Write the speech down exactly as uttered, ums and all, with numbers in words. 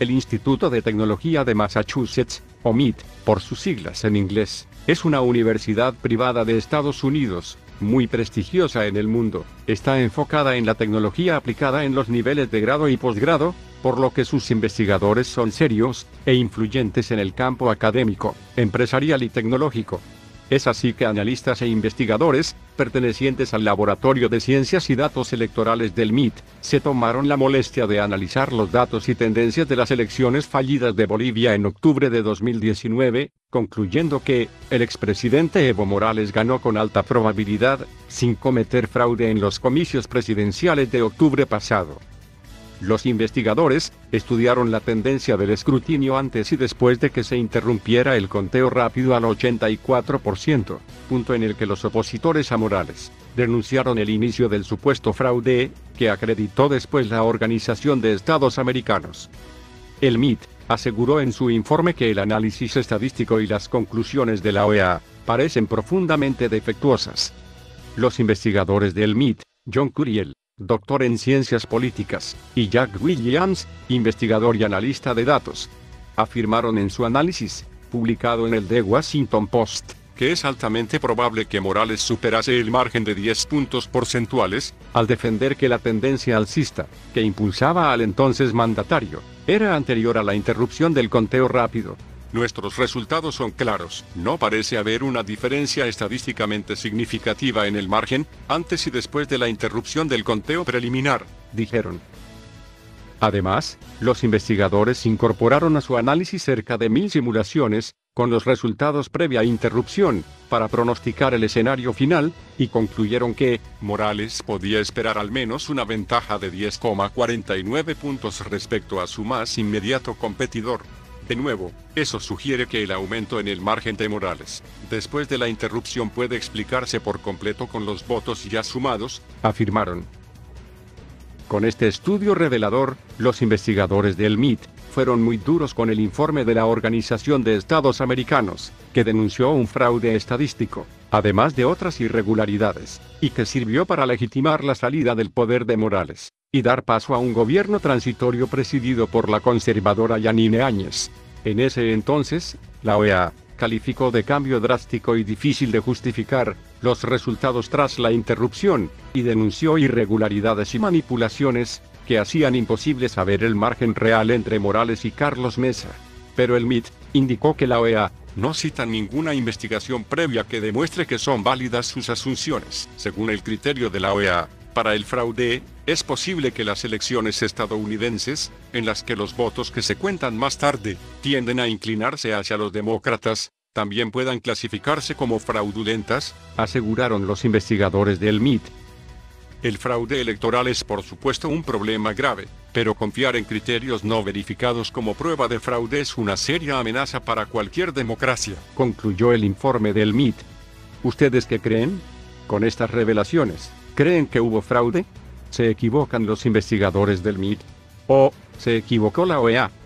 El Instituto de Tecnología de Massachusetts, o M I T, por sus siglas en inglés, es una universidad privada de Estados Unidos, muy prestigiosa en el mundo. Está enfocada en la tecnología aplicada en los niveles de grado y posgrado, por lo que sus investigadores son serios e influyentes en el campo académico, empresarial y tecnológico. Es así que analistas e investigadores, pertenecientes al Laboratorio de Ciencias y Datos Electorales del M I T, se tomaron la molestia de analizar los datos y tendencias de las elecciones fallidas de Bolivia en octubre de dos mil diecinueve, concluyendo que el expresidente Evo Morales ganó con alta probabilidad, sin cometer fraude en los comicios presidenciales de octubre pasado. Los investigadores estudiaron la tendencia del escrutinio antes y después de que se interrumpiera el conteo rápido al ochenta y cuatro por ciento, punto en el que los opositores a Morales denunciaron el inicio del supuesto fraude, que acreditó después la Organización de Estados Americanos. El M I T aseguró en su informe que el análisis estadístico y las conclusiones de la O E A parecen profundamente defectuosas. Los investigadores del M I T, John Curiel, doctor en ciencias políticas, y Jack Williams, investigador y analista de datos, afirmaron en su análisis, publicado en el The Washington Post, que es altamente probable que Morales superase el margen de diez puntos porcentuales, al defender que la tendencia alcista, que impulsaba al entonces mandatario, era anterior a la interrupción del conteo rápido. Nuestros resultados son claros. No parece haber una diferencia estadísticamente significativa en el margen, antes y después de la interrupción del conteo preliminar, dijeron. Además, los investigadores incorporaron a su análisis cerca de mil simulaciones, con los resultados previa interrupción, para pronosticar el escenario final, y concluyeron que Morales podía esperar al menos una ventaja de diez coma cuarenta y nueve puntos respecto a su más inmediato competidor. De nuevo, eso sugiere que el aumento en el margen de Morales, después de la interrupción, puede explicarse por completo con los votos ya sumados, afirmaron. Con este estudio revelador, los investigadores del M I T fueron muy duros con el informe de la Organización de Estados Americanos, que denunció un fraude estadístico, además de otras irregularidades, y que sirvió para legitimar la salida del poder de Morales y dar paso a un gobierno transitorio presidido por la conservadora Yanine Áñez. En ese entonces, la O E A calificó de cambio drástico y difícil de justificar los resultados tras la interrupción, y denunció irregularidades y manipulaciones que hacían imposible saber el margen real entre Morales y Carlos Mesa. Pero el M I T indicó que la O E A no cita ninguna investigación previa que demuestre que son válidas sus asunciones. Según el criterio de la O E A, para el fraude, es posible que las elecciones estadounidenses, en las que los votos que se cuentan más tarde tienden a inclinarse hacia los demócratas, también puedan clasificarse como fraudulentas, aseguraron los investigadores del M I T. El fraude electoral es por supuesto un problema grave, pero confiar en criterios no verificados como prueba de fraude es una seria amenaza para cualquier democracia, concluyó el informe del M I T. ¿Ustedes qué creen? Con estas revelaciones, ¿creen que hubo fraude? ¿Se equivocan los investigadores del M I T? ¿O se equivocó la O E A?